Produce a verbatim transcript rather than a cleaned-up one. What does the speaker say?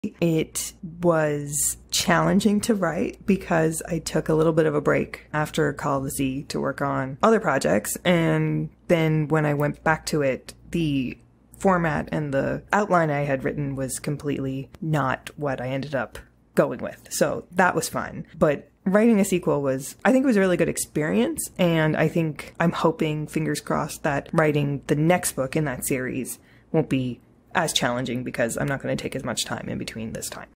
It was challenging to write because I took a little bit of a break after Call of the Sea to work on other projects. And then when I went back to it, the format and the outline I had written was completely not what I ended up going with. So that was fun. But writing a sequel was, I think it was a really good experience. And I think I'm hoping, fingers crossed, that writing the next book in that series won't be as challenging because I'm not going to take as much time in between this time.